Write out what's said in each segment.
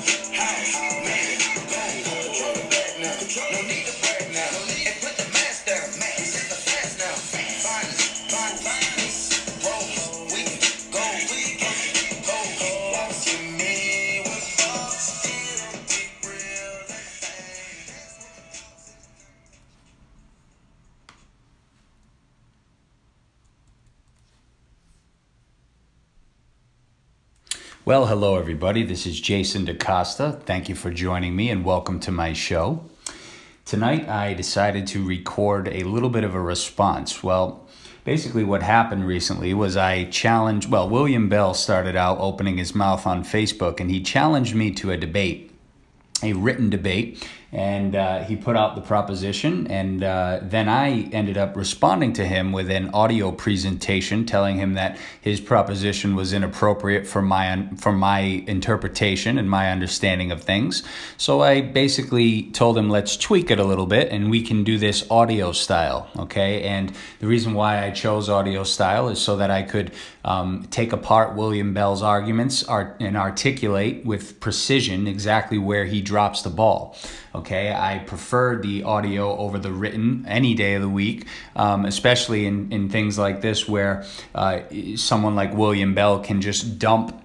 Well, hello everybody. This is Jason DeCosta. Thank you for joining me and welcome to my show. Tonight I decided to record a little bit of a response. Well, basically what happened recently was William Bell started out opening his mouth on Facebook and he challenged me to a debate, a written debate, and he put out the proposition, and then I ended up responding to him with an audio presentation telling him that his proposition was inappropriate for my interpretation and my understanding of things. So I basically told him, let's tweak it a little bit and we can do this audio style, okay? And the reason why I chose audio style is so that I could take apart William Bell's arguments and articulate with precision exactly where he drops the ball. Okay, I prefer the audio over the written any day of the week, especially in things like this where someone like William Bell can just dump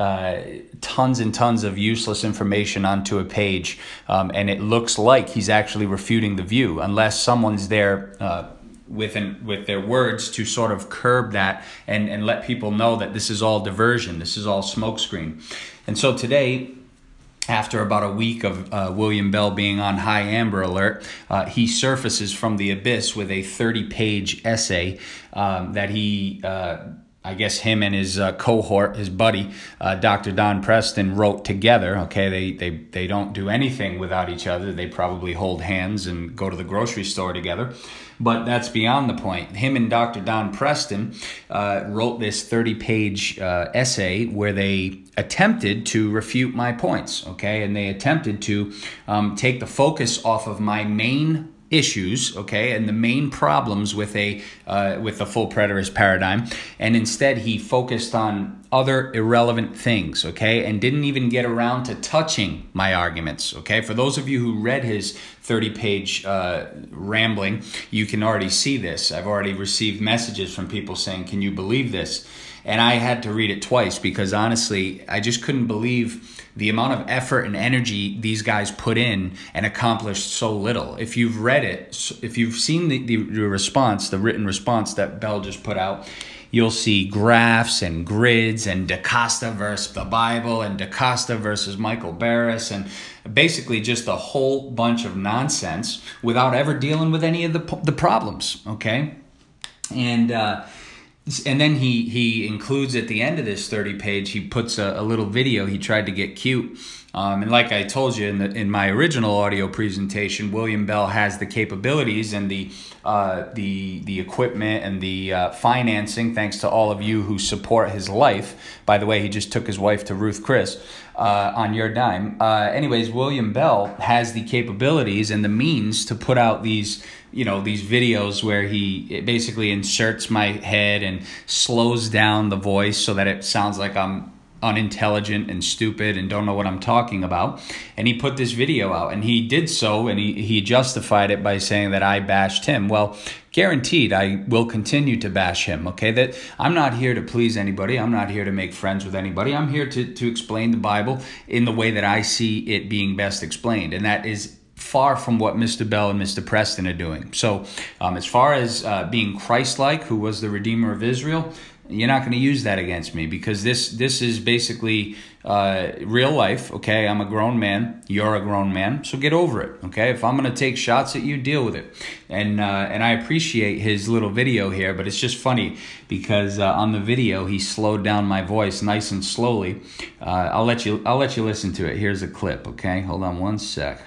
tons and tons of useless information onto a page, and it looks like he's actually refuting the view, unless someone's there with their words to sort of curb that and let people know that this is all diversion, this is all smokescreen. And so today, after about a week of William Bell being on high Amber Alert, he surfaces from the abyss with a 30-page essay that he, I guess him and his cohort, his buddy, Dr. Don Preston, wrote together. Okay, they don't do anything without each other. They probably hold hands and go to the grocery store together. But that's beyond the point. Him and Dr. Don Preston wrote this 30-page essay where they attempted to refute my points, okay? And they attempted to take the focus off of my main issues, okay, and the main problems with the full preterist paradigm, and instead he focused on other irrelevant things, okay, and didn't even get around to touching my arguments, okay. For those of you who read his 30-page rambling, you can already see this. I've already received messages from people saying, can you believe this? And I had to read it twice because honestly, I just couldn't believe the amount of effort and energy these guys put in and accomplished so little. If you've read it, if you've seen the response, the written response that Bell just put out, you'll see graphs and grids and DeCosta versus the Bible and DeCosta versus Michael Barris and basically just a whole bunch of nonsense without ever dealing with any of the problems, okay? And then he includes at the end of this 30-page, he puts a little video. He tried to get cute. And like I told you in my original audio presentation, William Bell has the capabilities and the equipment and the financing, thanks to all of you who support his life. By the way, he just took his wife to Ruth Chris on your dime. Anyways, William Bell has the capabilities and the means to put out these videos where he basically inserts my head and slows down the voice so that it sounds like I'm unintelligent and stupid and don't know what I'm talking about. And he put this video out, and he did so, and he justified it by saying that I bashed him. Well, guaranteed I will continue to bash him, okay? That I'm not here to please anybody. I'm not here to make friends with anybody. I'm here to explain the Bible in the way that I see it being best explained, and that is far from what Mr. Bell and Mr. Preston are doing. So as far as being Christ-like, who was the Redeemer of Israel, you're not going to use that against me because this is basically real life, okay? I'm a grown man. You're a grown man. So get over it, okay? If I'm going to take shots at you, deal with it. And I appreciate his little video here, but it's just funny because on the video, he slowed down my voice nice and slowly. I'll let you listen to it. Here's a clip, okay? Hold on one sec.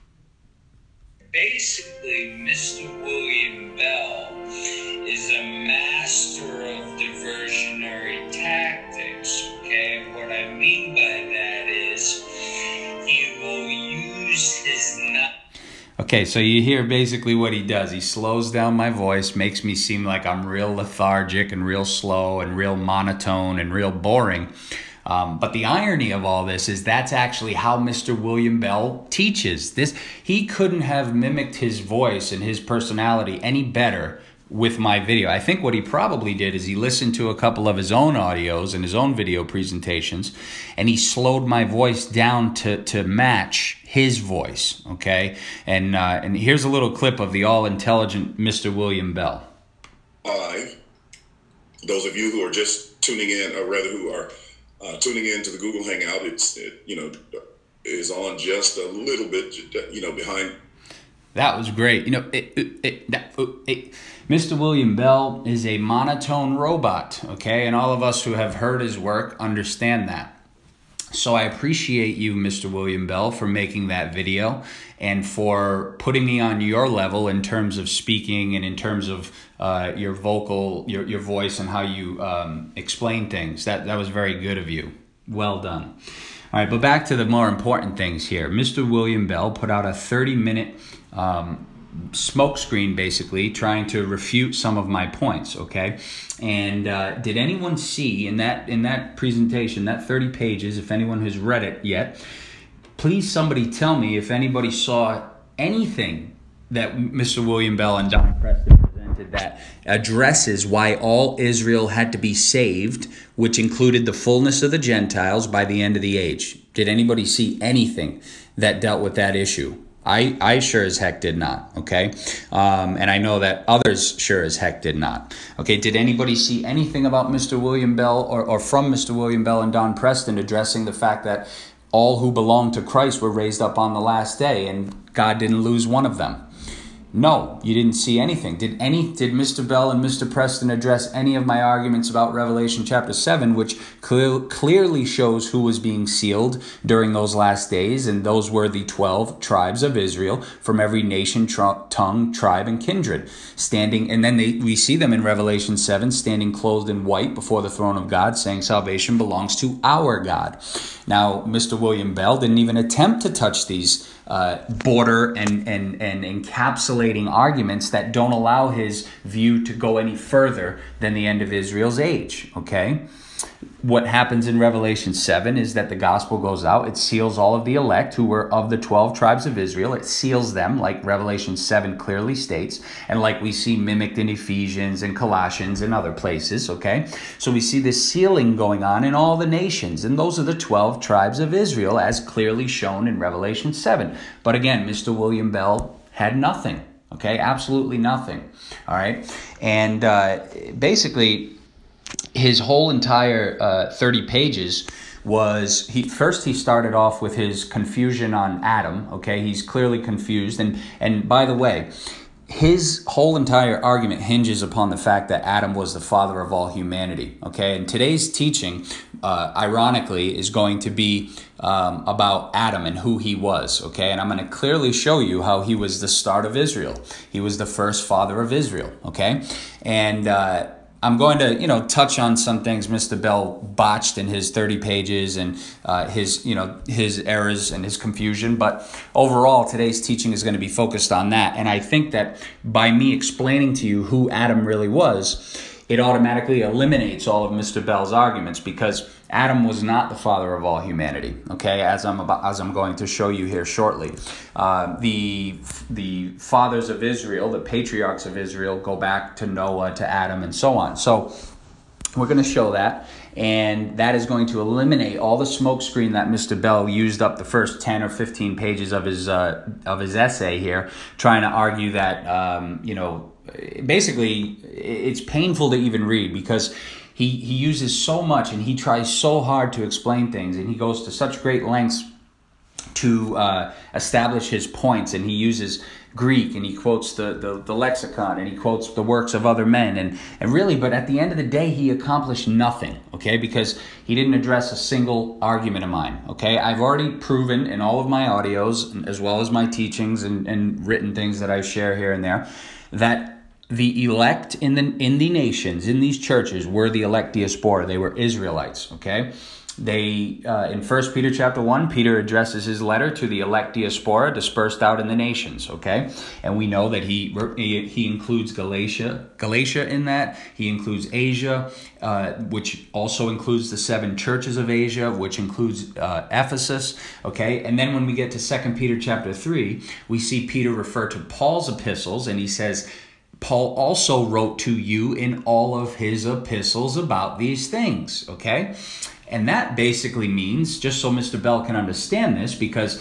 Basically, Mr. William Bell is a master of diversionary tactics, okay? What I mean by that is he will use his... Okay, so you hear basically what he does. He slows down my voice, makes me seem like I'm real lethargic and real slow and real monotone and real boring. But the irony of all this is that's actually how Mr. William Bell teaches. He couldn't have mimicked his voice and his personality any better with my video. I think what he probably did is he listened to a couple of his own audios and his own video presentations, and he slowed my voice down to match his voice, okay? And here's a little clip of the all-intelligent Mr. William Bell. Those of you who are just tuning in, or rather who are tuning in to the Google Hangout, is on just a little bit, behind. That was great. Mr. William Bell is a monotone robot, okay? And all of us who have heard his work understand that. So I appreciate you, Mr. William Bell, for making that video and for putting me on your level in terms of speaking and in terms of your voice and how you explain things. That was very good of you. Well done. All right, but back to the more important things here. Mr. William Bell put out a 30-minute smokescreen, basically, trying to refute some of my points, okay? And did anyone see in that presentation, that 30 pages, if anyone has read it yet, please somebody tell me if anybody saw anything that Mr. William Bell and Don Preston presented that addresses why all Israel had to be saved, which included the fullness of the Gentiles by the end of the age. Did anybody see anything that dealt with that issue? I sure as heck did not, okay? And I know that others sure as heck did not. Okay, did anybody see anything about Mr. William Bell or from Mr. William Bell and Don Preston addressing the fact that all who belong to Christ were raised up on the last day and God didn't lose one of them? No, you didn't see anything. Did Mr. Bell and Mr. Preston address any of my arguments about Revelation chapter 7, which clearly shows who was being sealed during those last days, and those were the 12 tribes of Israel from every nation, tongue, tribe, and kindred, standing, and then we see them in Revelation 7 standing clothed in white before the throne of God, saying salvation belongs to our God. Now, Mr. William Bell didn't even attempt to touch these border and encapsulating arguments that don't allow his view to go any further than the end of Israel's age, okay? What happens in Revelation 7 is that the gospel goes out. It seals all of the elect who were of the 12 tribes of Israel. It seals them, like Revelation 7 clearly states, and like we see mimicked in Ephesians and Colossians and other places, okay? So we see this sealing going on in all the nations, and those are the 12 tribes of Israel as clearly shown in Revelation 7. But again, Mr. William Bell had nothing, okay? Absolutely nothing, all right? And basically, his whole entire 30 pages was, he started off with his confusion on Adam, okay? He's clearly confused. And by the way, his whole entire argument hinges upon the fact that Adam was the father of all humanity, okay? And today's teaching, ironically, is going to be about Adam and who he was, okay? And I'm going to clearly show you how he was the start of Israel. He was the first father of Israel, okay? And I'm going to, touch on some things Mr. Bell botched in his 30 pages and his errors and his confusion. But overall, today's teaching is going to be focused on that. And I think that by me explaining to you who Adam really was, it automatically eliminates all of Mr. Bell's arguments, because Adam was not the father of all humanity, okay, as I'm going to show you here shortly. The fathers of Israel, the patriarchs of Israel, go back to Noah, to Adam, and so on. So we're going to show that, and that is going to eliminate all the smokescreen that Mr. Bell used up the first 10 or 15 pages of his essay here, trying to argue that, basically it's painful to even read, because he uses so much and he tries so hard to explain things, and he goes to such great lengths to establish his points, and he uses Greek, and he quotes the lexicon, and he quotes the works of other men, and really, but at the end of the day, he accomplished nothing, okay, because he didn't address a single argument of mine, okay? I've already proven in all of my audios, as well as my teachings and written things that I share here and there, that the elect in the nations, in these churches, were the elect diaspora. They were Israelites, okay? In 1 Peter chapter 1, Peter addresses his letter to the elect diaspora dispersed out in the nations, okay? And we know that he includes Galatia in that. He includes Asia, which also includes the 7 churches of Asia, which includes Ephesus, okay? And then when we get to 2 Peter chapter 3, we see Peter refer to Paul's epistles, and he says, Paul also wrote to you in all of his epistles about these things, okay? And that basically means, just so Mr. Bell can understand this, because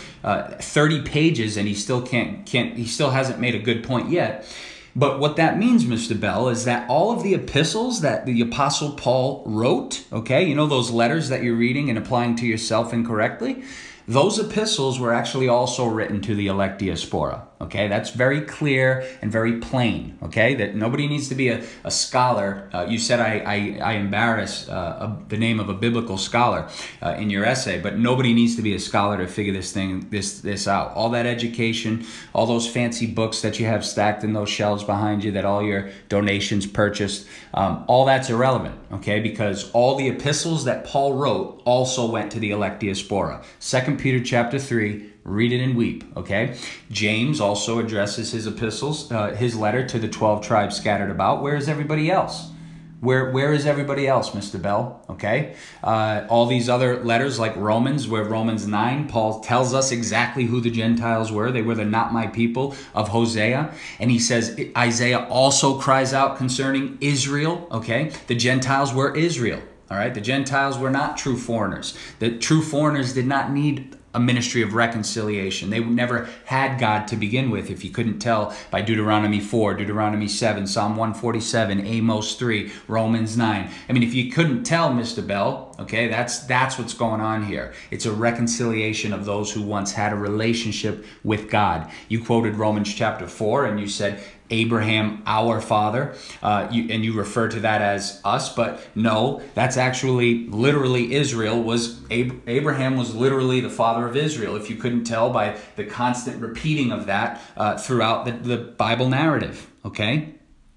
30 pages and he still he still hasn't made a good point yet. But what that means, Mr. Bell, is that all of the epistles that the Apostle Paul wrote, okay, you know those letters that you're reading and applying to yourself incorrectly? Those epistles were actually also written to the elect diaspora, okay? That's very clear and very plain, okay? That nobody needs to be a scholar. You said I embarrass the name of a biblical scholar in your essay, but nobody needs to be a scholar to figure this out. All that education, all those fancy books that you have stacked in those shelves behind you that all your donations purchased, all that's irrelevant, okay? Because all the epistles that Paul wrote also went to the elect diaspora. 2 Peter chapter 3, read it and weep, okay? James also addresses his epistles, his letter to the 12 tribes scattered about. Where is everybody else? Where is everybody else, Mr. Bell, okay? All these other letters like Romans, where Romans 9, Paul tells us exactly who the Gentiles were. They were the not my people of Hosea. And he says Isaiah also cries out concerning Israel, okay? The Gentiles were Israel. All right, the Gentiles were not true foreigners. The true foreigners did not need a ministry of reconciliation. They never had God to begin with, if you couldn't tell by Deuteronomy 4, Deuteronomy 7, Psalm 147, Amos 3, Romans 9. I mean, if you couldn't tell, Mr. Bell, okay, that's what's going on here. It's a reconciliation of those who once had a relationship with God. You quoted Romans chapter 4, and you said, Abraham, our father, and you refer to that as us, but no, that's actually literally Israel. Abraham was literally the father of Israel, if you couldn't tell by the constant repeating of that throughout the Bible narrative, okay?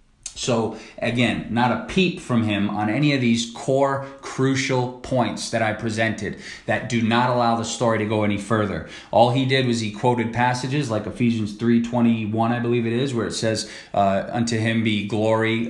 So again, not a peep from him on any of these core crucial points that I presented that do not allow the story to go any further. All he did was he quoted passages like Ephesians 3:21, I believe it is, where it says, unto him be glory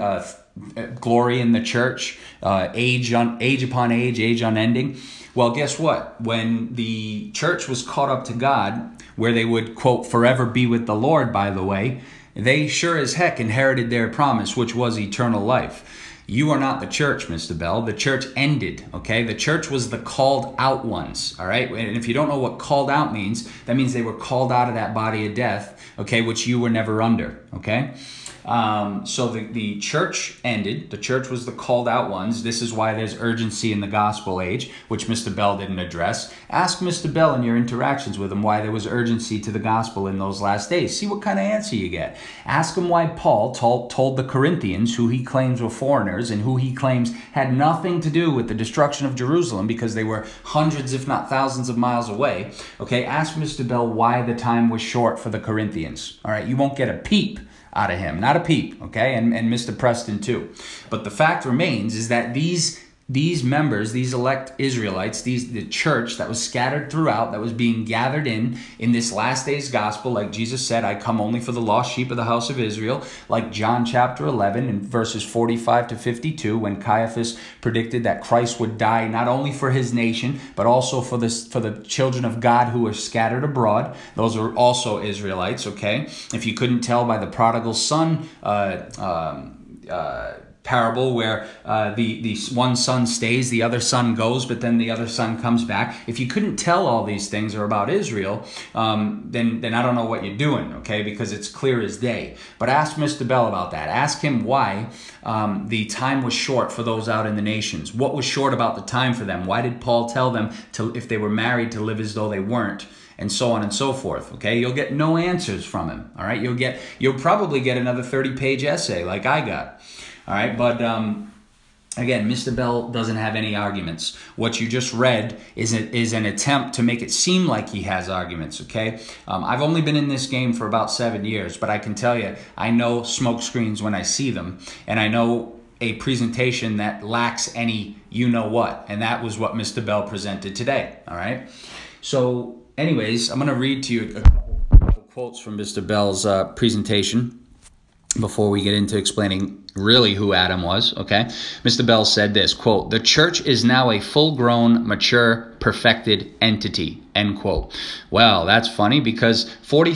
in the church, age upon age unending. Well, guess what? When the church was caught up to God, where they would, quote, forever be with the Lord, by the way, they sure as heck inherited their promise, which was eternal life. You are not the church, Mr. Bell. The church ended, okay? The church was the called out ones, all right? And if you don't know what called out means, that means they were called out of that body of death, okay, which you were never under, okay? So the church ended. The church was the called out ones. This is why there's urgency in the gospel age, which Mr. Bell didn't address. Ask Mr. Bell in your interactions with him why there was urgency to the gospel in those last days. See what kind of answer you get. Ask him why Paul told the Corinthians, who he claims were foreigners and who he claims had nothing to do with the destruction of Jerusalem because they were hundreds, if not thousands of miles away. Okay, ask Mr. Bell why the time was short for the Corinthians. All right, you won't get a peep out of him, not a peep, okay, and Mr. Preston too. But the fact remains is that these members, these elect Israelites, the church that was scattered throughout, that was being gathered in this last days gospel, like Jesus said, I come only for the lost sheep of the house of Israel, like John chapter 11 and verses 45 to 52, when Caiaphas predicted that Christ would die not only for his nation, but also for the children of God who are scattered abroad. Those are also Israelites, okay? If you couldn't tell by the prodigal son parable where the one son stays, the other son goes, but then the other son comes back. If you couldn't tell all these things are about Israel, then I don't know what you're doing, okay? Because it's clear as day. But ask Mr. Bell about that. Ask him why the time was short for those out in the nations. What was short about the time for them? Why did Paul tell them to, if they were married, to live as though they weren't? And so on and so forth, okay? You'll get no answers from him, all right? You'll probably get another 30-page essay like I got. All right, but again, Mr. Bell doesn't have any arguments. What you just read is an attempt to make it seem like he has arguments, okay? I've only been in this game for about 7 years, but I can tell you, I know smoke screens when I see them, and I know a presentation that lacks any you-know-what. And that was what Mr. Bell presented today, all right? So anyways, I'm going to read to you a couple quotes from Mr. Bell's presentation before we get into explaining really who Adam was, okay? Mr. Bell said this, quote, "The church is now a full-grown, mature, perfected entity," end quote. Well, that's funny because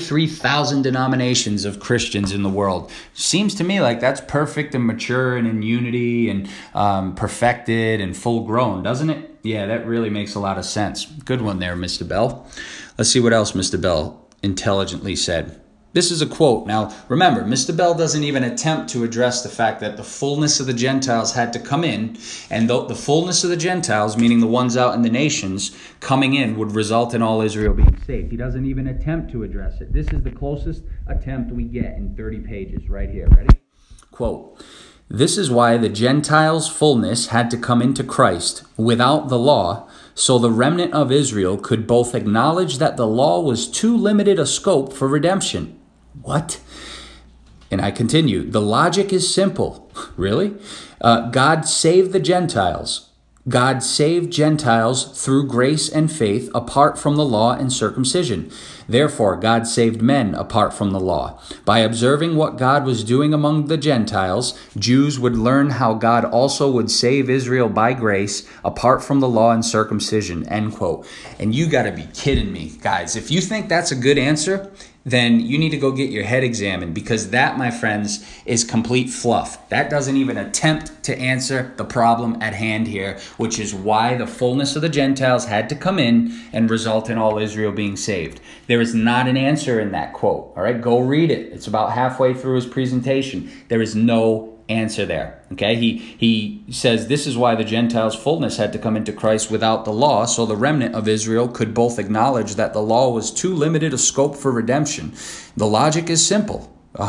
43,000 denominations of Christians in the world. Seems to me like that's perfect and mature and in unity and perfected and full-grown, doesn't it? Yeah, that really makes a lot of sense. Good one there, Mr. Bell. Let's see what else Mr. Bell intelligently said. This is a quote. Now, remember, Mr. Bell doesn't even attempt to address the fact that the fullness of the Gentiles had to come in, and the fullness of the Gentiles, meaning the ones out in the nations, coming in would result in all Israel being saved. He doesn't even attempt to address it. This is the closest attempt we get in 30 pages right here. Ready? Quote, "This is why the Gentiles' fullness had to come into Christ without the law, so the remnant of Israel could both acknowledge that the law was too limited a scope for redemption." What? And I continue. "The logic is simple." Really? God saved the Gentiles. God saved Gentiles through grace and faith apart from the law and circumcision. Therefore, God saved men apart from the law. By observing what God was doing among the Gentiles, Jews would learn how God also would save Israel by grace apart from the law and circumcision, end quote. And you got to be kidding me, guys. If you think that's a good answer, then you need to go get your head examined, because that, my friends, is complete fluff. That doesn't even attempt to answer the problem at hand here, which is why the fullness of the Gentiles had to come in and result in all Israel being saved. There is not an answer in that quote, all right? Go read it. It's about halfway through his presentation. There is no answer there, okay? He says this is why the Gentiles' fullness had to come into Christ without the law, so the remnant of Israel could both acknowledge that the law was too limited a scope for redemption. The logic is simple.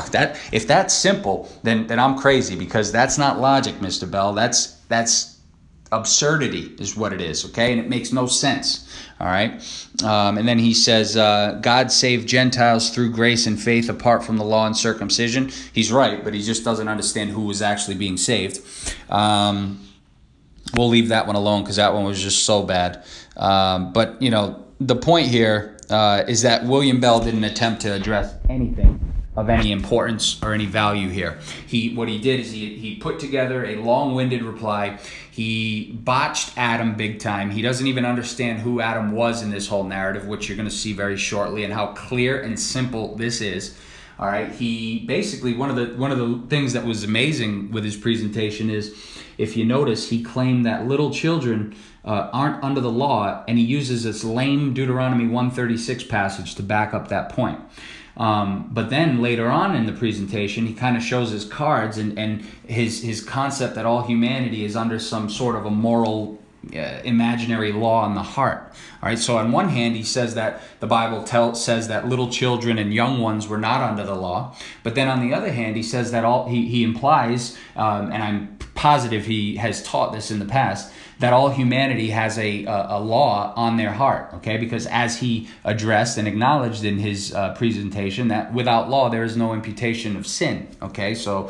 If that's simple, then I'm crazy, because that's not logic, Mr. Bell. That's absurdity is what it is, okay? And it makes no sense, all right? And then he says, God saved Gentiles through grace and faith apart from the law and circumcision. He's right, but he just doesn't understand who was actually being saved. We'll leave that one alone because that one was just so bad. But, you know, the point here is that William Bell didn't attempt to address anything of any importance or any value here. What he did is he put together a long-winded reply. He botched Adam big time. He doesn't even understand who Adam was in this whole narrative, which you're going to see very shortly, and how clear and simple this is. All right. He basically, one of the things that was amazing with his presentation is, if you notice, he claimed that little children aren't under the law, and he uses this lame Deuteronomy 136 passage to back up that point. But then later on in the presentation, he kind of shows his cards and his concept that all humanity is under some sort of a moral imaginary law in the heart. All right. So on one hand, he says that the Bible says that little children and young ones were not under the law. But then on the other hand, he says that he implies, and I'm positive he has taught this in the past, that all humanity has a law on their heart, okay? Because as he addressed and acknowledged in his presentation, that without law, there is no imputation of sin, okay? So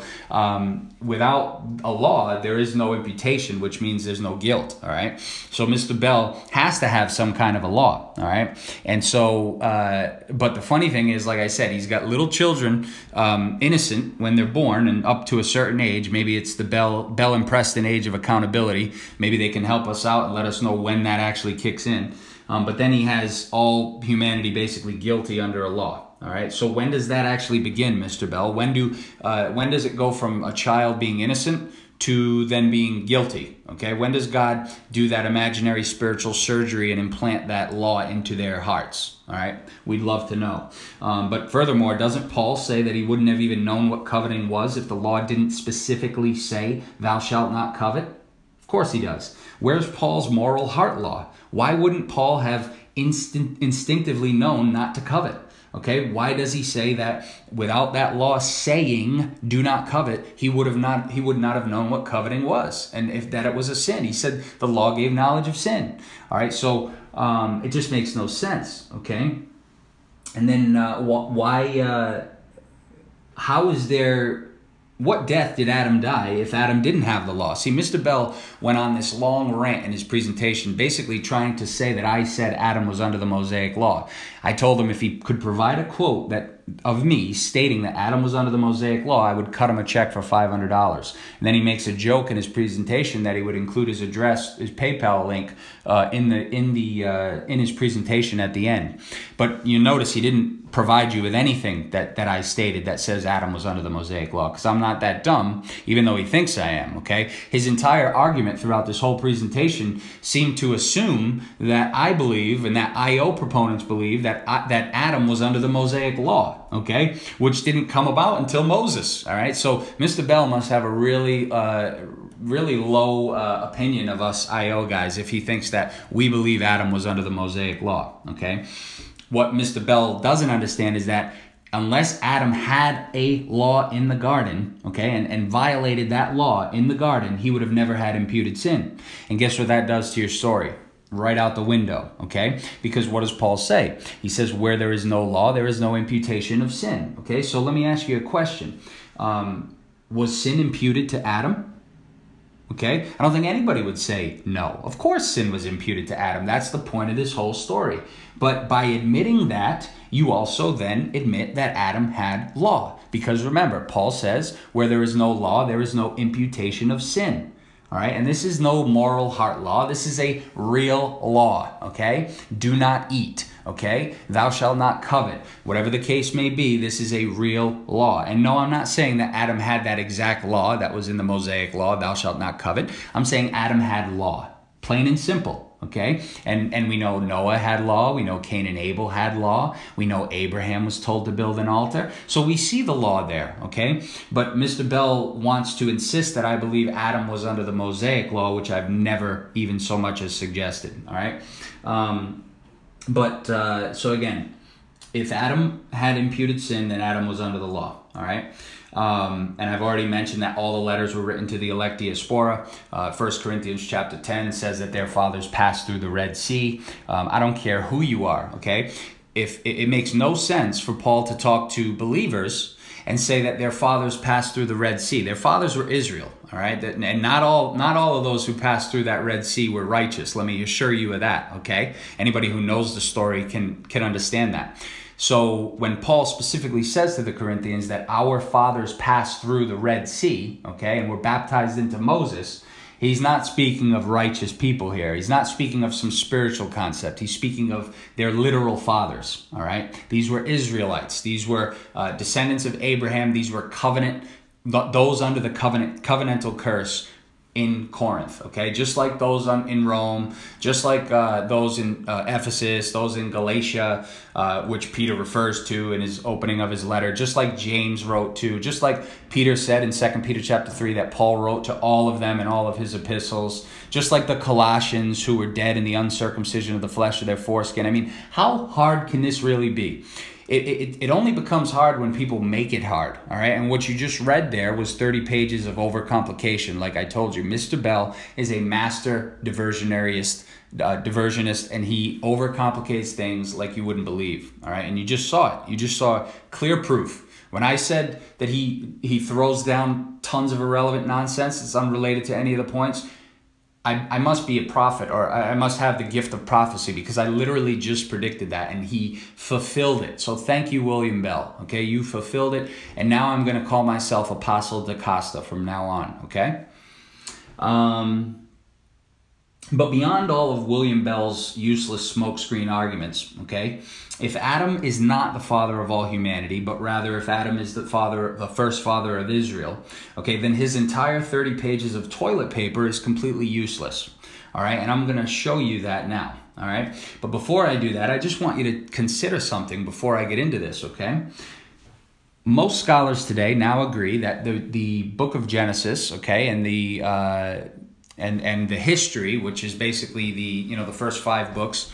without a law, there is no imputation, which means there's no guilt, all right? So Mr. Bell has to have some kind of a law, all right? And so, but the funny thing is, like I said, he's got little children, innocent when they're born and up to a certain age. Maybe it's the Bell and Preston age of accountability. Maybe they can help us out and let us know when that actually kicks in. But then he has all humanity basically guilty under a law. All right. So when does that actually begin, Mr. Bell? When does it go from a child being innocent to then being guilty? Okay. When does God do that imaginary spiritual surgery and implant that law into their hearts? All right. We'd love to know. But furthermore, doesn't Paul say that he wouldn't have even known what coveting was if the law didn't specifically say, "Thou shalt not covet"? Of course he does. Where's Paul's moral heart law? Why wouldn't Paul have instinctively known not to covet? Okay, why does he say that without that law saying "do not covet," he would not have known what coveting was, and if that it was a sin? He said the law gave knowledge of sin. All right, so it just makes no sense. Okay, and then why? How is there what death did Adam die if Adam didn't have the law? See, Mr. Bell went on this long rant in his presentation, basically trying to say that I said Adam was under the Mosaic law. I told him if he could provide a quote of me stating that Adam was under the Mosaic law, I would cut him a check for $500. And then he makes a joke in his presentation that he would include his address, his PayPal link, in his presentation at the end. But you notice he didn't provide you with anything that I stated that says Adam was under the Mosaic law, because I'm not that dumb, even though he thinks I am, okay? His entire argument throughout this whole presentation seemed to assume that I believe, and that IO proponents believe, that Adam was under the Mosaic law, okay? Which didn't come about until Moses, all right? So Mr. Bell must have a really low opinion of us IO guys if he thinks that we believe Adam was under the Mosaic law, okay? What Mr. Bell doesn't understand is that unless Adam had a law in the garden, okay, and violated that law in the garden, he would have never had imputed sin. And guess what that does to your story? Right out the window, okay? Because what does Paul say? He says, where there is no law, there is no imputation of sin, okay? So let me ask you a question. Was sin imputed to Adam? Okay? I don't think anybody would say no. Of course sin was imputed to Adam. That's the point of this whole story. But by admitting that, you also then admit that Adam had law. Because remember, Paul says, where there is no law, there is no imputation of sin. All right? And this is no moral heart law. This is a real law. Okay? Do not eat. Okay? Thou shalt not covet. Whatever the case may be, this is a real law. And no, I'm not saying that Adam had that exact law that was in the Mosaic law, thou shalt not covet. I'm saying Adam had law. Plain and simple. Okay? And we know Noah had law. We know Cain and Abel had law. We know Abraham was told to build an altar. So we see the law there. Okay? But Mr. Bell wants to insist that I believe Adam was under the Mosaic law, which I've never even so much as suggested. All right? So again, if Adam had imputed sin, then Adam was under the law, all right? And I've already mentioned that all the letters were written to the elect diaspora. 1 Corinthians chapter 10 says that their fathers passed through the Red Sea. I don't care who you are, okay? If it makes no sense for Paul to talk to believers and say that their fathers passed through the Red Sea. Their fathers were Israel, all right? And not all of those who passed through that Red Sea were righteous. Let me assure you of that, okay? Anybody who knows the story can understand that. So when Paul specifically says to the Corinthians that our fathers passed through the Red Sea, okay, and were baptized into Moses, he's not speaking of righteous people here. He's not speaking of some spiritual concept. He's speaking of their literal fathers, all right? These were Israelites. These were descendants of Abraham. These were those under the covenantal curse in Corinth, okay? Just like those in Rome, just like those in Ephesus, those in Galatia, which Peter refers to in his opening of his letter, just like James wrote to, just like Peter said in 2 Peter chapter 3 that Paul wrote to all of them in all of his epistles, just like the Colossians who were dead in the uncircumcision of the flesh of their foreskin. I mean, how hard can this really be? It only becomes hard when people make it hard, all right? And what you just read there was 30 pages of overcomplication. Like I told you, Mr. Bell is a master diversionist, and he overcomplicates things like you wouldn't believe, all right? And you just saw it. You just saw clear proof. When I said that he throws down tons of irrelevant nonsense that's unrelated to any of the points, I must be a prophet, or I must have the gift of prophecy, because I literally just predicted that and he fulfilled it. So thank you, William Bell. Okay, you fulfilled it. And now I'm going to call myself Apostle DeCosta from now on. Okay. But beyond all of William Bell's useless smokescreen arguments, okay, if Adam is not the father of all humanity, but rather if Adam is the first father of Israel, okay, then his entire 30 pages of toilet paper is completely useless. All right, and I'm going to show you that now. All right, but before I do that, I just want you to consider something before I get into this, okay? Most scholars today now agree that the book of Genesis, okay, and the history, which is basically the first 5 books,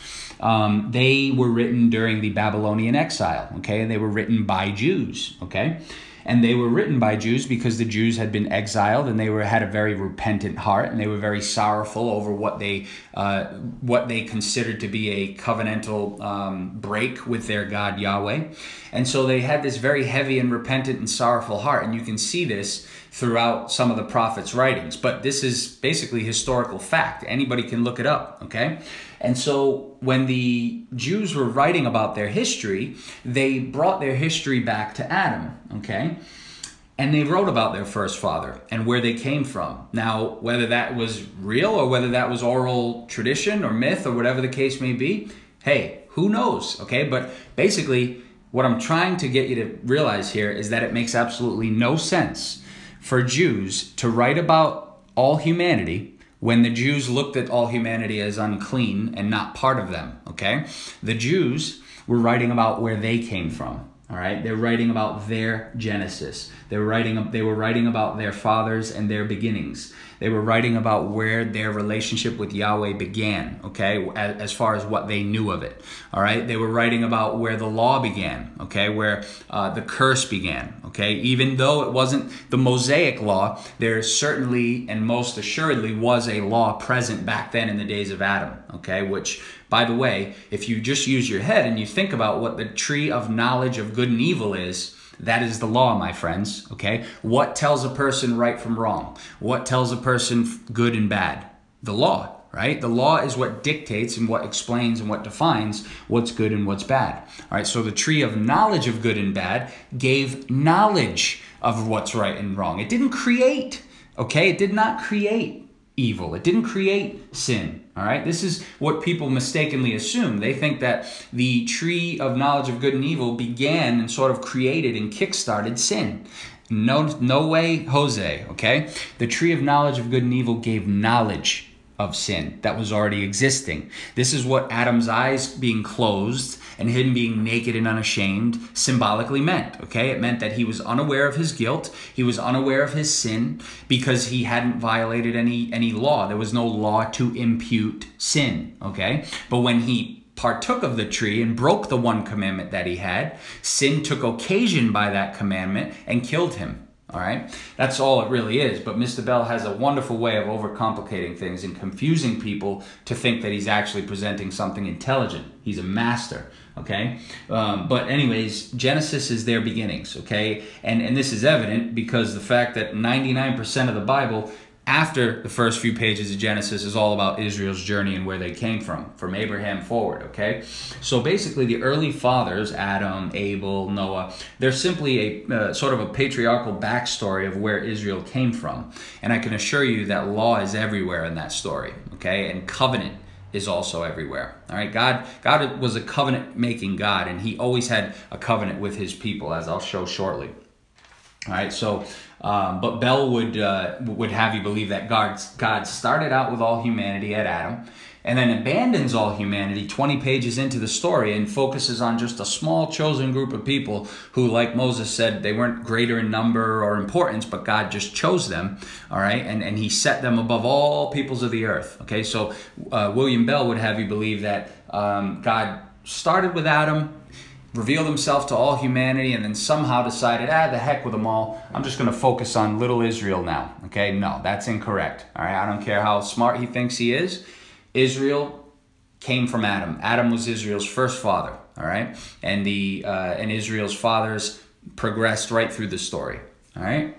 they were written during the Babylonian exile, okay? And they were written by Jews, okay? And they were written by Jews because the Jews had been exiled, and they had a very repentant heart, and they were very sorrowful over what they considered to be a covenantal break with their God Yahweh. And so they had this very heavy and repentant and sorrowful heart, and you can see this throughout some of the prophets' writings. But this is basically historical fact. Anybody can look it up, okay? And so when the Jews were writing about their history, they brought their history back to Adam, okay? And they wrote about their first father and where they came from. Now, whether that was real or whether that was oral tradition or myth or whatever the case may be, hey, who knows, okay? But basically, what I'm trying to get you to realize here is that it makes absolutely no sense for Jews to write about all humanity when the Jews looked at all humanity as unclean and not part of them, okay? The Jews were writing about where they came from, all right? They're writing about their Genesis. They were writing about their fathers and their beginnings. They were writing about where their relationship with Yahweh began, okay, as far as what they knew of it, all right? They were writing about where the law began, okay, where the curse began, okay? Even though it wasn't the Mosaic law, there certainly and most assuredly was a law present back then in the days of Adam, okay, which, by the way, if you just use your head and you think about what the tree of knowledge of good and evil is, that is the law, my friends, okay? What tells a person right from wrong? What tells a person good and bad? The law, right? The law is what dictates and what explains and what defines what's good and what's bad. All right, so the tree of knowledge of good and bad gave knowledge of what's right and wrong. It didn't create, okay? It did not create evil. It didn't create sin. All right, this is what people mistakenly assume. They think that the tree of knowledge of good and evil began and sort of created and kickstarted sin. No way, Jose, okay? The tree of knowledge of good and evil gave knowledge of sin that was already existing. This is what Adam's eyes being closed and him being naked and unashamed symbolically meant, okay? It meant that he was unaware of his guilt. He was unaware of his sin because he hadn't violated any law. There was no law to impute sin, okay? But when he partook of the tree and broke the one commandment that he had, sin took occasion by that commandment and killed him. All right, that's all it really is. But Mr. Bell has a wonderful way of overcomplicating things and confusing people to think that he's actually presenting something intelligent. He's a master, okay? But anyways, Genesis is their beginnings, okay? And this is evident because the fact that 99% of the Bible after the first few pages of Genesis is all about Israel's journey and where they came from Abraham forward, okay? So basically the early fathers, Adam, Abel, Noah, they're simply a sort of a patriarchal backstory of where Israel came from. And I can assure you that law is everywhere in that story, okay? And covenant is also everywhere, all right? God was a covenant-making God, and he always had a covenant with his people, as I'll show shortly. All right, so, but Bell would have you believe that God started out with all humanity at Adam, and then abandons all humanity 20 pages into the story and focuses on just a small chosen group of people who, like Moses said, they weren't greater in number or importance, but God just chose them, all right, and he set them above all peoples of the earth, okay? So William Bell would have you believe that God started with Adam, revealed himself to all humanity, and then somehow decided, the heck with them all. I'm just going to focus on little Israel now. Okay, no, that's incorrect. All right, I don't care how smart he thinks he is. Israel came from Adam. Adam was Israel's first father. All right, and Israel's fathers progressed right through the story. All right,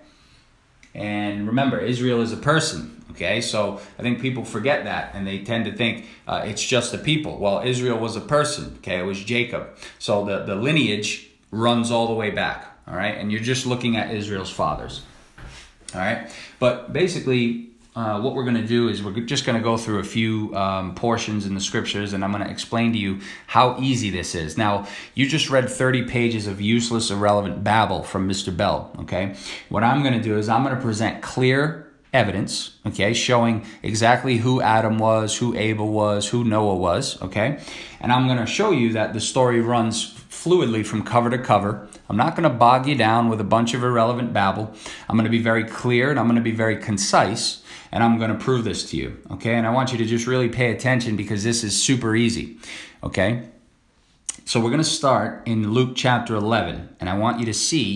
and remember, Israel is a person. Okay, so I think people forget that, and they tend to think it's just a people. Well, Israel was a person. Okay, it was Jacob. So the lineage runs all the way back. All right, and you're just looking at Israel's fathers. All right, but basically what we're going to do is we're just going to go through a few portions in the scriptures, and I'm going to explain to you how easy this is. Now, you just read 30 pages of useless, irrelevant babble from Mr. Bell. Okay, what I'm going to do is I'm going to present clear evidence, okay, showing exactly who Adam was, who Abel was, who Noah was, okay? And I'm going to show you that the story runs fluidly from cover to cover. I'm not going to bog you down with a bunch of irrelevant babble. I'm going to be very clear, and I'm going to be very concise, and I'm going to prove this to you, okay? And I want you to just really pay attention because this is super easy, okay? So we're going to start in Luke chapter 11, and I want you to see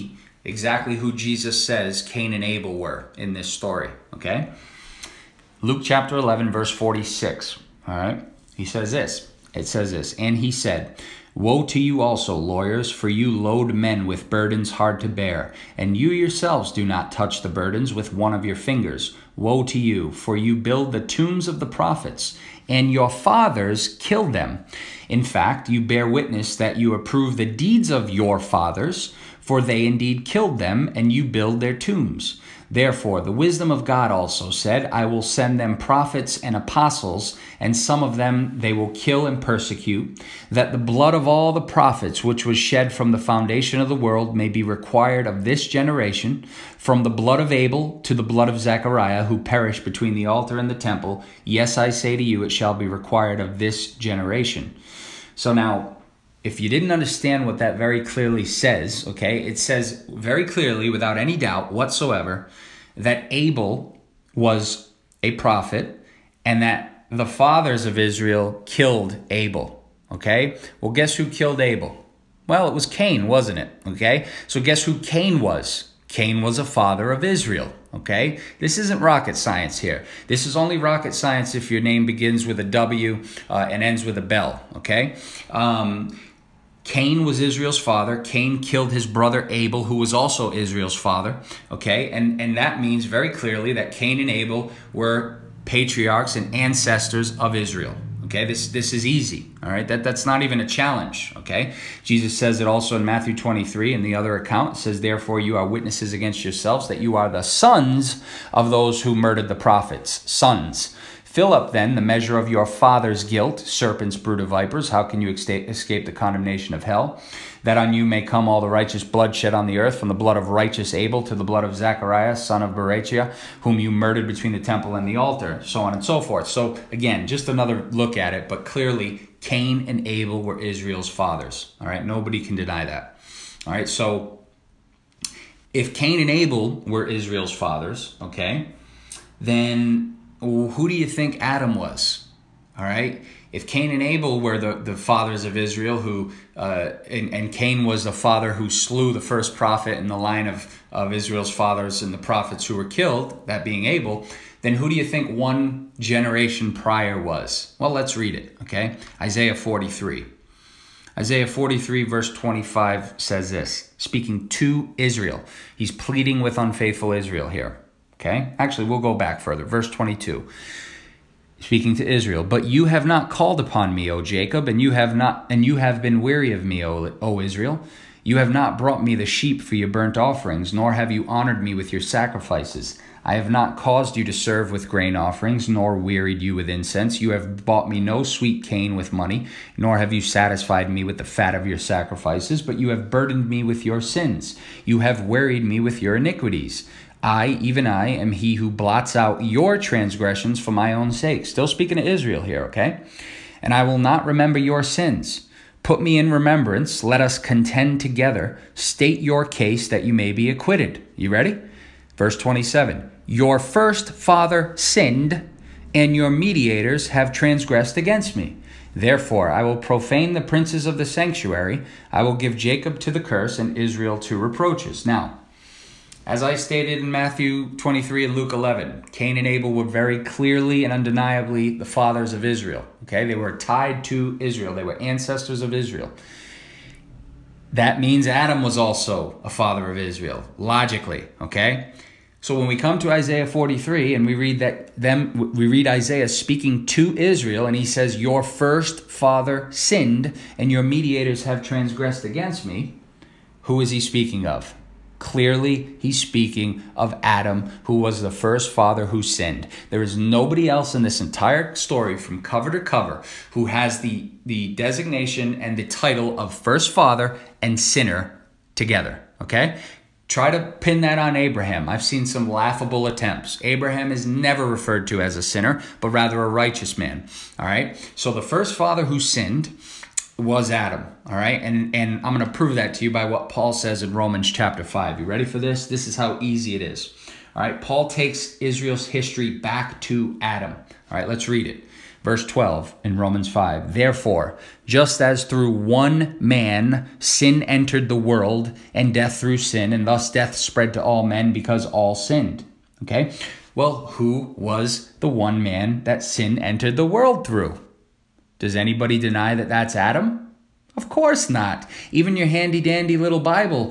exactly who Jesus says Cain and Abel were in this story, okay? Luke chapter 11, verse 46, all right? He says this, it says this, and he said, woe to you also, lawyers, for you load men with burdens hard to bear, and you yourselves do not touch the burdens with one of your fingers. Woe to you, for you build the tombs of the prophets, and your fathers killed them. In fact, you bear witness that you approve the deeds of your fathers, for they indeed killed them, and you build their tombs. Therefore, the wisdom of God also said, I will send them prophets and apostles, and some of them they will kill and persecute, that the blood of all the prophets which was shed from the foundation of the world may be required of this generation, from the blood of Abel to the blood of Zechariah, who perished between the altar and the temple. Yes, I say to you, it shall be required of this generation. So now, if you didn't understand what that very clearly says, okay, it says very clearly, without any doubt whatsoever, that Abel was a prophet and that the fathers of Israel killed Abel, okay? Well, guess who killed Abel? Well, it was Cain, wasn't it? Okay, so guess who Cain was? Cain was a father of Israel, okay? This isn't rocket science here. This is only rocket science if your name begins with a W and ends with a bell, okay? Cain was Israel's father. Cain killed his brother Abel, who was also Israel's father, okay? And that means very clearly that Cain and Abel were patriarchs and ancestors of Israel. Okay, this is easy, all right? That's not even a challenge, okay? Jesus says it also in Matthew 23 in the other account. It says, therefore you are witnesses against yourselves that you are the sons of those who murdered the prophets. Sons. Fill up then the measure of your father's guilt, serpents, brood of vipers. How can you escape the condemnation of hell? That on you may come all the righteous blood shed on the earth, from the blood of righteous Abel to the blood of Zechariah, son of Berechiah, whom you murdered between the temple and the altar, so on and so forth. So again, just another look at it, but clearly Cain and Abel were Israel's fathers. All right, nobody can deny that. All right, so if Cain and Abel were Israel's fathers, okay, then who do you think Adam was? All right. If Cain and Abel were the fathers of Israel, who and Cain was the father who slew the first prophet in the line of Israel's fathers and the prophets who were killed, that being Abel, then who do you think one generation prior was? Well, let's read it, okay? Isaiah 43. Isaiah 43 verse 25 says this, speaking to Israel. He's pleading with unfaithful Israel here, okay? Actually, we'll go back further. Verse 22. Speaking to Israel, but you have not called upon me, O Jacob, and you have been weary of me, O Israel. You have not brought me the sheep for your burnt offerings, nor have you honored me with your sacrifices. I have not caused you to serve with grain offerings, nor wearied you with incense. You have bought me no sweet cane with money, nor have you satisfied me with the fat of your sacrifices, but you have burdened me with your sins. You have wearied me with your iniquities. I, even I, am he who blots out your transgressions for my own sake. Still speaking to Israel here, okay? And I will not remember your sins. Put me in remembrance. Let us contend together. State your case that you may be acquitted. You ready? Verse 27. Your first father sinned, and your mediators have transgressed against me. Therefore, I will profane the princes of the sanctuary. I will give Jacob to the curse and Israel to reproaches. Now, as I stated in Matthew 23 and Luke 11, Cain and Abel were very clearly and undeniably the fathers of Israel. Okay, they were tied to Israel. They were ancestors of Israel. That means Adam was also a father of Israel, logically. Okay, so when we come to Isaiah 43 and we read Isaiah speaking to Israel, and he says, "Your first father sinned, and your mediators have transgressed against me." Who is he speaking of? Clearly, he's speaking of Adam, who was the first father who sinned. There is nobody else in this entire story from cover to cover who has the designation and the title of first father and sinner together, okay? Try to pin that on Abraham. I've seen some laughable attempts. Abraham is never referred to as a sinner, but rather a righteous man, all right? So the first father who sinned was Adam, all right? And I'm going to prove that to you by what Paul says in Romans chapter 5. You ready for this? This is how easy it is. All right, Paul takes Israel's history back to Adam. All right, let's read it. Verse 12 in Romans 5. Therefore, just as through one man sin entered the world, and death through sin, and thus death spread to all men because all sinned. Okay? Well, who was the one man that sin entered the world through? Does anybody deny that that's Adam? Of course not. Even your handy-dandy little Bible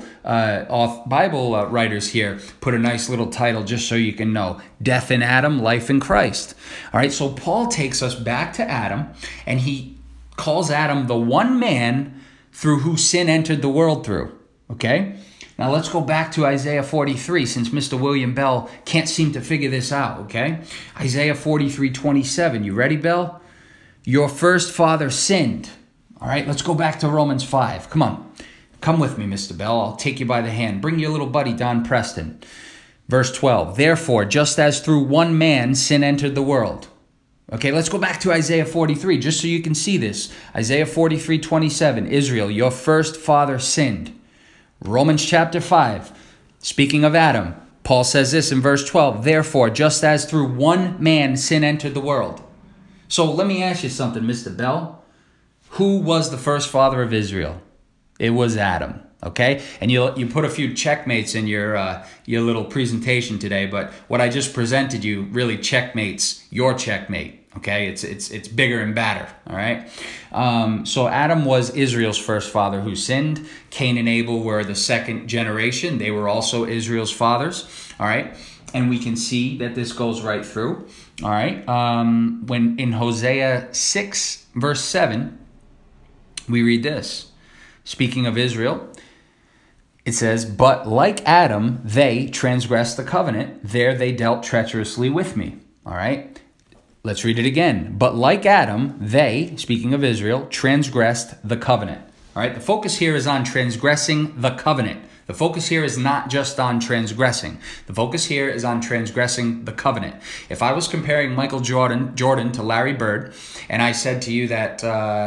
writers here put a nice little title just so you can know. Death in Adam, life in Christ. All right, so Paul takes us back to Adam, and he calls Adam the one man through who sin entered the world through. Okay? Now let's go back to Isaiah 43, since Mr. William Bell can't seem to figure this out, okay? Isaiah 43:27. You ready, Bell? Your first father sinned. All right, let's go back to Romans 5. Come on. Come with me, Mr. Bell. I'll take you by the hand. Bring your little buddy, Don Preston. Verse 12. Therefore, just as through one man sin entered the world. Okay, let's go back to Isaiah 43, just so you can see this. Isaiah 43:27. Israel, your first father sinned. Romans chapter 5. Speaking of Adam, Paul says this in verse 12. Therefore, just as through one man sin entered the world. So let me ask you something, Mr. Bell. Who was the first father of Israel? It was Adam, okay? And you put a few checkmates in your little presentation today, but what I just presented you really checkmates your checkmate, okay? It's bigger and badder, all right? So Adam was Israel's first father who sinned. Cain and Abel were the second generation. They were also Israel's fathers, all right? And we can see that this goes right through, all right? When in Hosea 6, verse 7, we read this. Speaking of Israel, it says, but like Adam, they transgressed the covenant. There they dealt treacherously with me. All right. Let's read it again. But like Adam, they, speaking of Israel, transgressed the covenant. All right. The focus here is on transgressing the covenant. The focus here is not just on transgressing. The focus here is on transgressing the covenant. If I was comparing Michael Jordan to Larry Bird, and I said to you that,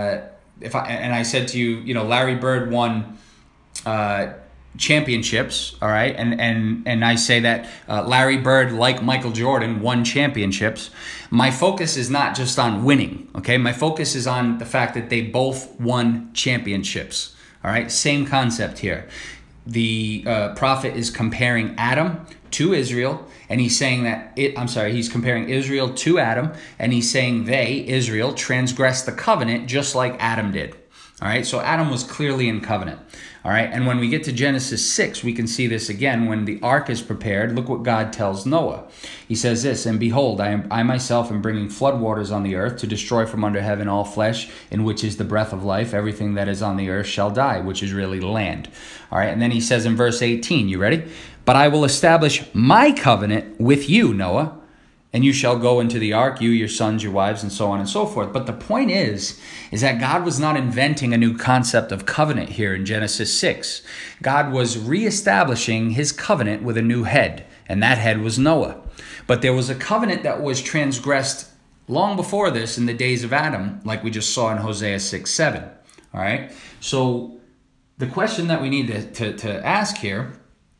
Larry Bird won championships, all right, and I say that Larry Bird, like Michael Jordan, won championships. My focus is not just on winning, okay? My focus is on the fact that they both won championships, all right? Same concept here. The prophet is comparing Adam to Israel, and he's saying that he's comparing Israel to Adam, and he's saying they, Israel, transgressed the covenant just like Adam did. All right, so Adam was clearly in covenant. All right, and when we get to Genesis 6, we can see this again. When the ark is prepared, look what God tells Noah. He says this, and behold, I myself am bringing floodwaters on the earth to destroy from under heaven all flesh, in which is the breath of life. Everything that is on the earth shall die, which is really land. All right, and then he says in verse 18, you ready? But I will establish my covenant with you, Noah, and you shall go into the ark, you, your sons, your wives, and so on and so forth. But the point is that God was not inventing a new concept of covenant here in Genesis 6. God was reestablishing his covenant with a new head, and that head was Noah. But there was a covenant that was transgressed long before this in the days of Adam, like we just saw in Hosea 6:7. All right? So the question that we need to ask here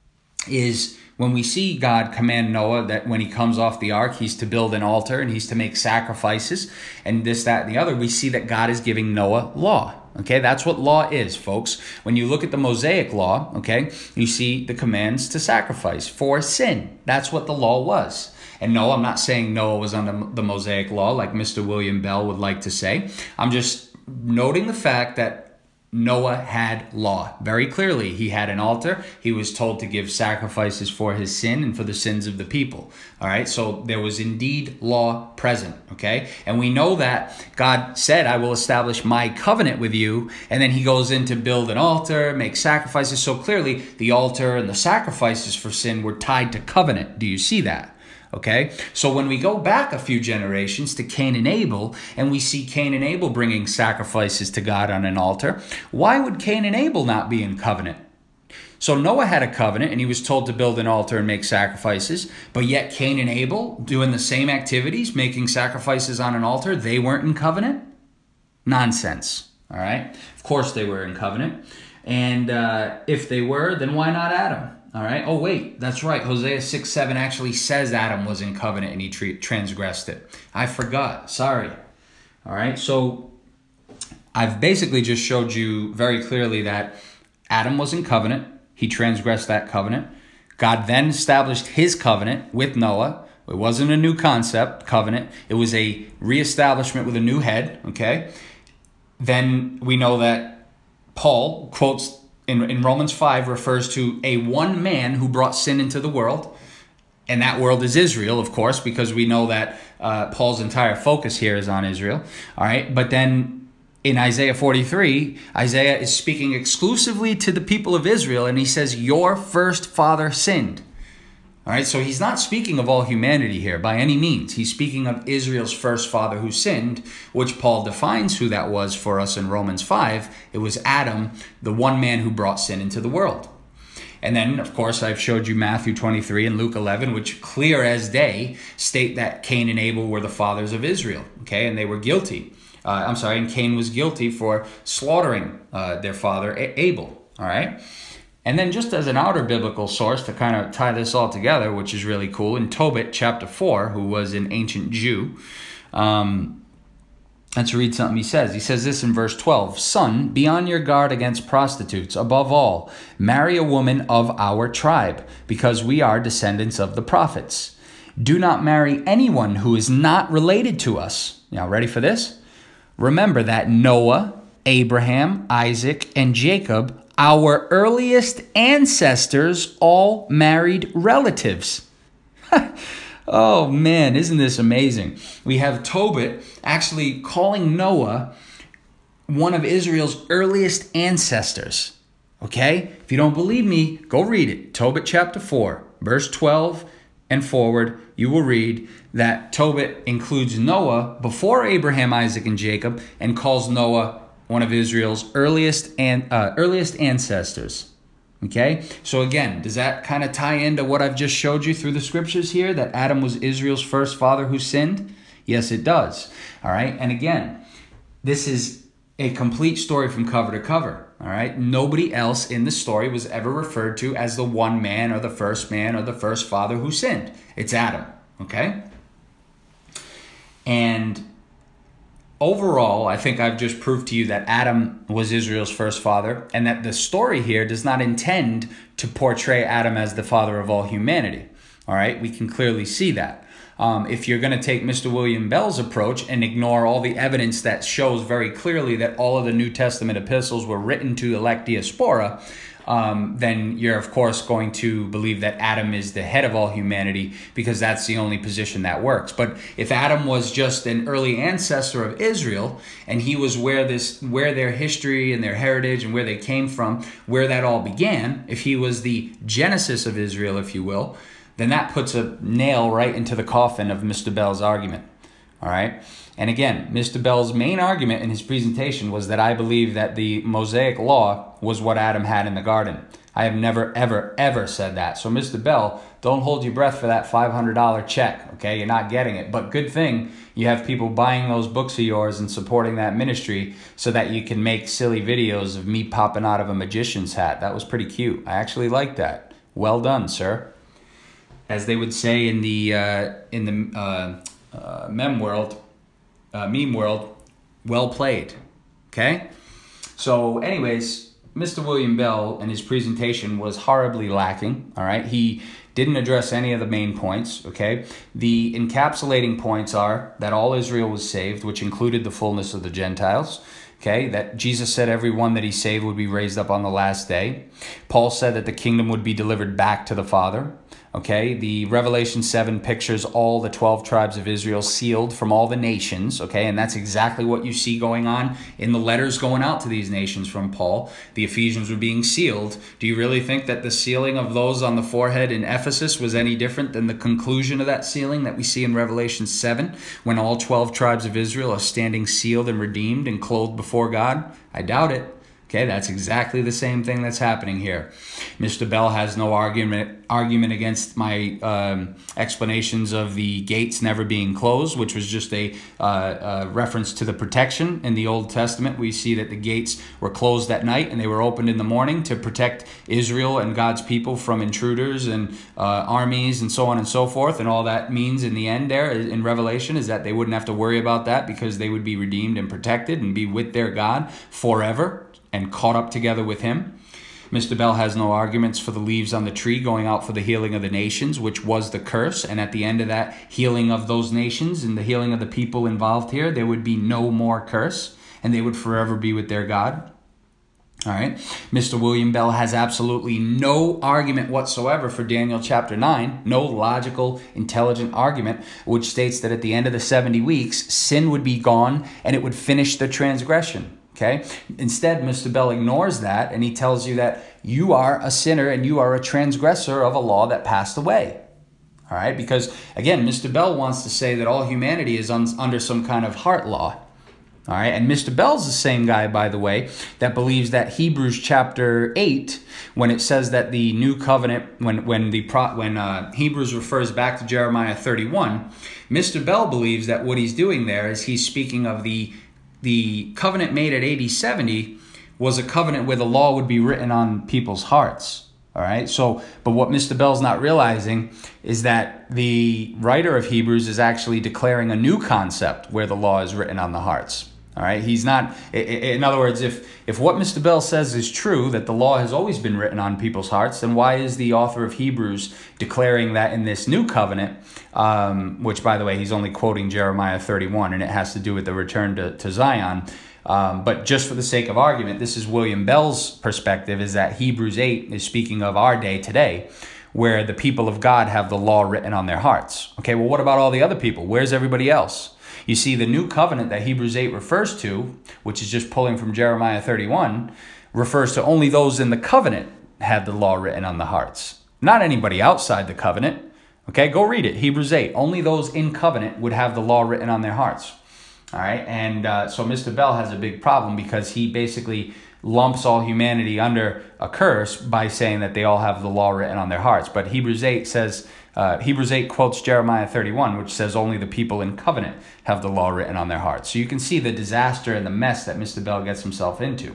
is, when we see God command Noah that when he comes off the ark, he's to build an altar and he's to make sacrifices and this, that, and the other, we see that God is giving Noah law. Okay, that's what law is, folks. When you look at the Mosaic law, okay, you see the commands to sacrifice for sin. That's what the law was. And no, I'm not saying Noah was under the Mosaic law like Mr. William Bell would like to say. I'm just noting the fact that Noah had law. Very clearly, he had an altar. He was told to give sacrifices for his sin and for the sins of the people. All right, so there was indeed law present, okay? And we know that God said, I will establish my covenant with you. And then he goes in to build an altar, make sacrifices. So clearly, the altar and the sacrifices for sin were tied to covenant. Do you see that? Okay, so when we go back a few generations to Cain and Abel, and we see Cain and Abel bringing sacrifices to God on an altar, why would Cain and Abel not be in covenant? So Noah had a covenant, and he was told to build an altar and make sacrifices, but yet Cain and Abel doing the same activities, making sacrifices on an altar, they weren't in covenant? Nonsense, all right? Of course they were in covenant, and if they were, then why not Adam? All right. Oh, wait, that's right. Hosea 6:7 actually says Adam was in covenant and he transgressed it. I forgot. Sorry. All right, so I've basically just showed you very clearly that Adam was in covenant. He transgressed that covenant. God then established his covenant with Noah. It wasn't a new concept, covenant. It was a reestablishment with a new head, okay? Then we know that Paul quotes in Romans 5 refers to a one man who brought sin into the world. And that world is Israel, of course, because we know that Paul's entire focus here is on Israel. All right, but then in Isaiah 43, Isaiah is speaking exclusively to the people of Israel, and he says, your first father sinned. All right, so he's not speaking of all humanity here by any means. He's speaking of Israel's first father who sinned, which Paul defines who that was for us in Romans 5. It was Adam, the one man who brought sin into the world. And then, of course, I've showed you Matthew 23 and Luke 11, which clear as day state that Cain and Abel were the fathers of Israel, okay, and they were guilty. And Cain was guilty for slaughtering their father Abel, all right? And then just as an outer biblical source to kind of tie this all together, which is really cool, in Tobit chapter 4, who was an ancient Jew, let's read something he says. He says this in verse 12, son, be on your guard against prostitutes. Above all, marry a woman of our tribe, because we are descendants of the prophets. Do not marry anyone who is not related to us. Now, ready for this? Remember that Noah, Abraham, Isaac, and Jacob, our earliest ancestors, all married relatives. Oh man, isn't this amazing? We have Tobit actually calling Noah one of Israel's earliest ancestors. Okay? If you don't believe me, go read it. Tobit chapter 4, verse 12 and forward, you will read that Tobit includes Noah before Abraham, Isaac, and Jacob, and calls Noah one of Israel's earliest ancestors. Okay, so again, does that kind of tie into what I've just showed you through the scriptures here, that Adam was Israel's first father who sinned? Yes, it does. All right, and again, this is a complete story from cover to cover. All right, nobody else in the story was ever referred to as the one man or the first father who sinned. It's Adam. Okay, and overall, I think I've just proved to you that Adam was Israel's first father, and that the story here does not intend to portray Adam as the father of all humanity. All right, we can clearly see that. If you're going to take Mr. William Bell's approach and ignore all the evidence that shows very clearly that all of the New Testament epistles were written to elect diaspora, then you're, of course, going to believe that Adam is the head of all humanity, because that's the only position that works. But if Adam was just an early ancestor of Israel, and he was where their history and their heritage and where they came from, where that all began, if he was the genesis of Israel, if you will, then that puts a nail right into the coffin of Mr. Bell's argument. All right? And again, Mr. Bell's main argument in his presentation was that I believe that the Mosaic law was what Adam had in the garden. I have never, ever, ever said that. So Mr. Bell, don't hold your breath for that $500 check, okay? You're not getting it. But good thing you have people buying those books of yours and supporting that ministry so that you can make silly videos of me popping out of a magician's hat. That was pretty cute. I actually like that. Well done, sir. As they would say in the meme world, well played. Okay? So anyways, Mr. William Bell and his presentation was horribly lacking. All right? He didn't address any of the main points. Okay? The encapsulating points are that all Israel was saved, which included the fullness of the Gentiles. Okay, that Jesus said everyone that he saved would be raised up on the last day. Paul said that the kingdom would be delivered back to the Father. Okay, the Revelation 7 pictures all the 12 tribes of Israel sealed from all the nations. Okay, and that's exactly what you see going on in the letters going out to these nations from Paul. The Ephesians were being sealed. Do you really think that the sealing of those on the forehead in Ephesus was any different than the conclusion of that sealing that we see in Revelation 7, when all 12 tribes of Israel are standing sealed and redeemed and clothed before God? I doubt it. Okay, that's exactly the same thing that's happening here. Mr. Bell has no argument against my explanations of the gates never being closed, which was just a reference to the protection in the Old Testament. We see that the gates were closed at night and they were opened in the morning to protect Israel and God's people from intruders and armies and so on and so forth. And all that means in the end there in Revelation is that they wouldn't have to worry about that because they would be redeemed and protected and be with their God forever and caught up together with him. Mr. Bell has no arguments for the leaves on the tree going out for the healing of the nations, which was the curse. And at the end of that healing of those nations and the healing of the people involved here, there would be no more curse and they would forever be with their God. All right. Mr. William Bell has absolutely no argument whatsoever for Daniel chapter 9, no logical, intelligent argument, which states that at the end of the 70 weeks, sin would be gone and it would finish the transgression. Okay. Instead, Mr. Bell ignores that and he tells you that you are a sinner and you are a transgressor of a law that passed away. All right. Because again, Mr. Bell wants to say that all humanity is under some kind of heart law. All right. And Mr. Bell's the same guy, by the way, that believes that Hebrews chapter 8, when it says that the new covenant, when Hebrews refers back to Jeremiah 31, Mr. Bell believes that what he's doing there is he's speaking of the covenant made at AD 70 was a covenant where the law would be written on people's hearts. All right. So, but what Mr. Bell's not realizing is that the writer of Hebrews is actually declaring a new concept where the law is written on the hearts. All right. He's not, in other words, if what Mr. Bell says is true, that the law has always been written on people's hearts, then why is the author of Hebrews declaring that in this new covenant, which, by the way, he's only quoting Jeremiah 31, and it has to do with the return to Zion. But just for the sake of argument, this is William Bell's perspective, is that Hebrews 8 is speaking of our day today, where the people of God have the law written on their hearts. Okay, well, what about all the other people? Where's everybody else? You see, the new covenant that Hebrews 8 refers to, which is just pulling from Jeremiah 31, refers to only those in the covenant had the law written on the hearts, not anybody outside the covenant. Okay, go read it, Hebrews 8. Only those in covenant would have the law written on their hearts. All right, and so Mr. Bell has a big problem because he basically lumps all humanity under a curse by saying that they all have the law written on their hearts. But Hebrews 8 says, Hebrews 8 quotes Jeremiah 31, which says only the people in covenant have the law written on their hearts. So you can see the disaster and the mess that Mr. Bell gets himself into.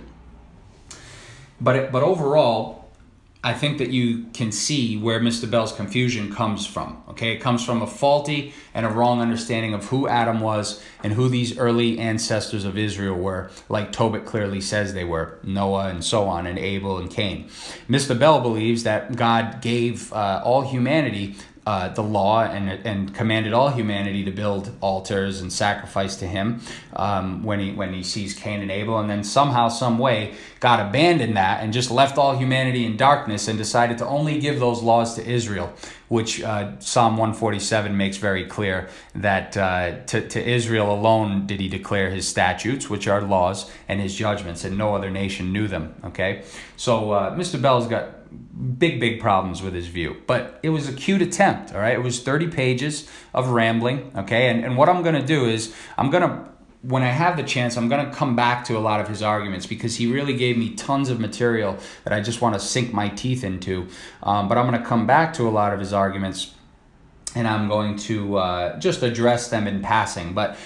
But overall, I think that you can see where Mr. Bell's confusion comes from. Okay, it comes from a faulty and a wrong understanding of who Adam was and who these early ancestors of Israel were, like Tobit clearly says they were, Noah and so on, and Abel and Cain. Mr. Bell believes that God gave all humanity the law and commanded all humanity to build altars and sacrifice to him when he sees Cain and Abel, and then somehow, some way, God abandoned that and just left all humanity in darkness and decided to only give those laws to Israel, which Psalm 147 makes very clear that to Israel alone did he declare his statutes, which are laws, and his judgments, and no other nation knew them. Okay, so Mr. Bell's got big problems with his view, but it was a cute attempt. All right, it was 30 pages of rambling. Okay, and what I'm going to do is when I have the chance, I'm going to come back to a lot of his arguments because he really gave me tons of material that I just want to sink my teeth into. But I'm going to come back to a lot of his arguments and I'm going to just address them in passing. But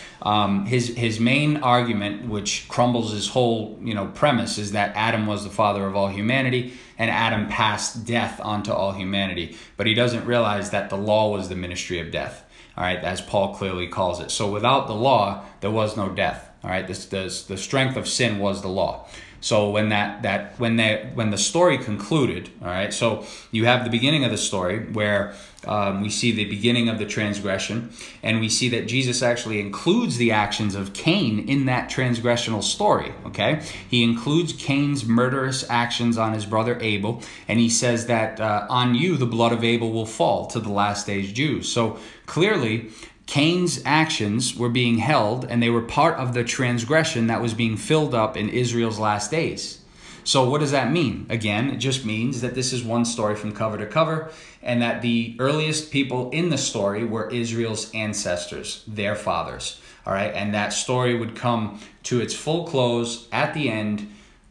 his main argument, which crumbles his whole premise, is that Adam was the father of all humanity and Adam passed death onto all humanity. But he doesn't realize that the law was the ministry of death. All right, as Paul clearly calls it. So without the law, there was no death. All right, the strength of sin was the law. So when the story concluded, all right, so you have the beginning of the story where we see the beginning of the transgression, and we see that Jesus actually includes the actions of Cain in that transgressional story. Okay, he includes Cain's murderous actions on his brother Abel, and he says that on you the blood of Abel will fall to the last days Jews. So clearly, Cain's actions were being held, and they were part of the transgression that was being filled up in Israel's last days. So what does that mean? Again, it just means that this is one story from cover to cover, and that the earliest people in the story were Israel's ancestors, their fathers. All right, and that story would come to its full close at the end.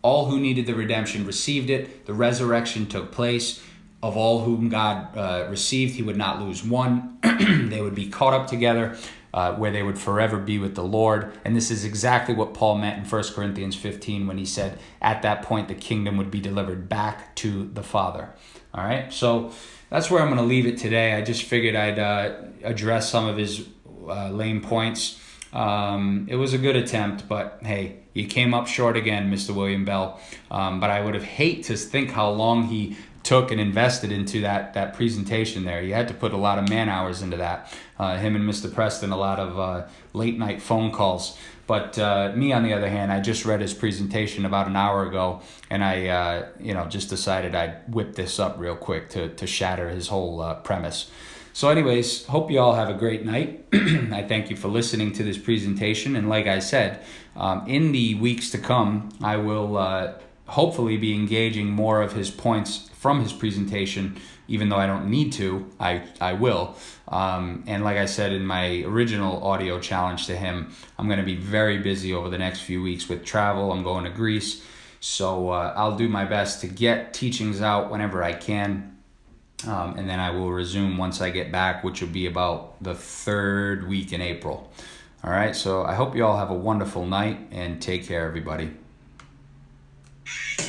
All who needed the redemption received it. The resurrection took place. Of all whom God received, he would not lose one. They would be caught up together, where they would forever be with the Lord. And this is exactly what Paul meant in 1 Corinthians 15 when he said, at that point, the kingdom would be delivered back to the Father. All right, so that's where I'm going to leave it today. I just figured I'd address some of his lame points. It was a good attempt, but hey, you came up short again, Mr. William Bell. But I would have hated to think how long he took and invested into that presentation there. You had to put a lot of man hours into that. Him and Mr. Preston, a lot of late night phone calls. But me, on the other hand, I just read his presentation about an hour ago, and I just decided I'd whip this up real quick to shatter his whole premise. So anyways, hope you all have a great night. I thank you for listening to this presentation. And like I said, in the weeks to come, I will hopefully be engaging more of his points from his presentation. Even though I don't need to, I will. And like I said in my original audio challenge to him, I'm going to be very busy over the next few weeks with travel. I'm going to Greece. So I'll do my best to get teachings out whenever I can. And then I will resume once I get back, which will be about the 3rd week in April. All right, so I hope you all have a wonderful night, and take care, everybody.